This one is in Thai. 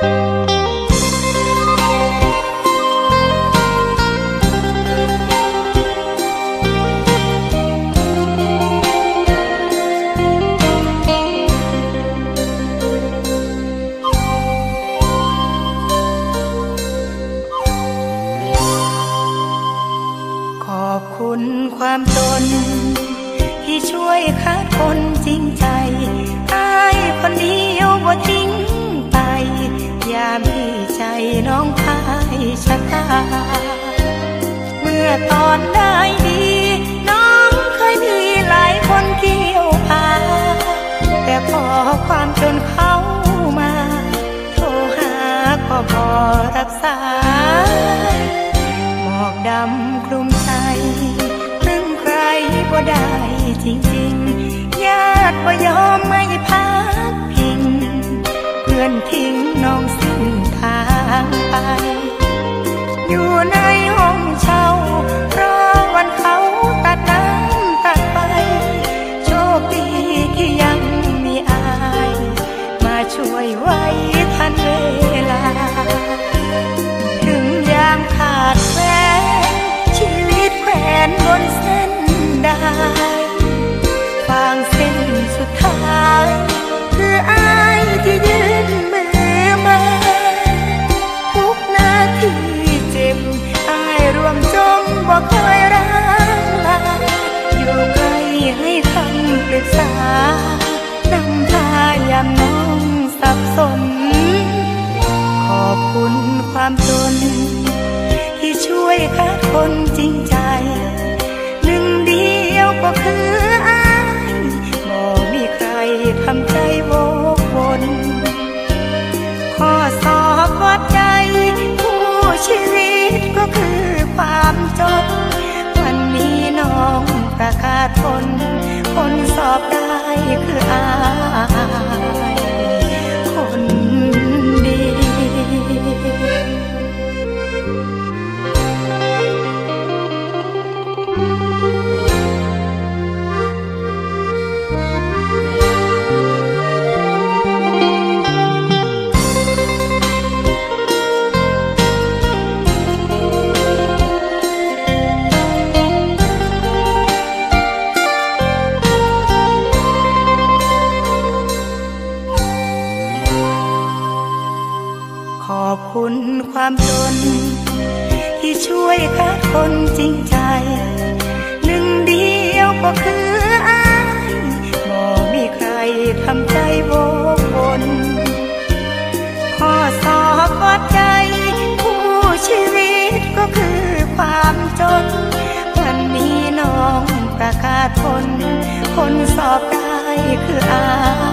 ความจนที่ช่วยคัดคนจริงใจอายคนเดียวบ่ทิ้งไปยามที่ใจน้องพายชะตาเมื่อตอนได้ดีน้องเคยมีหลายคนเกี่ยวพาแต่พอความจนเข้ามาโทรหาก็บ่รับสายหมอกดำคลุมใจบ่ได้จริงๆญาติบ่ยอมไม่พักพิงเพื่อนทิ้งน้องสิ้นทางไปอยู่ในห้องเช่ารอวันเขาตัดน้ำตัดไฟโชคดีที่ยังมีอายมาช่วยไว้ทันเวลาถึงยามขาดแคลนชีวิตแขวนบนเส้นฟางเส้นสุดท้ายคืออายที่ยืนมือมาทุกนาทีเจ็บอายรวมจมบ่เคยร้างลาอยู่ใกล้ให้คำปรึกษานำพายามน้องสับสนขอบคุณความจนที่ช่วยคัดคนจริงใจก็คืออายบ่มีใครทำใจโวกวนข้อสอบวัดใจผู้ชีวิตก็คือความจนวันนี้น้องประกาศผลคนสอบได้คืออายคนดีขอบคุณความจนที่ช่วยคัดคนจริงใจหนึ่งเดียวก็คืออายบ่มีใครทำใจโวกวนข้อสอบวัดใจผู้ชีวิตก็คือความจนวันนี้น้องประกาศผลคนสอบได้คืออาย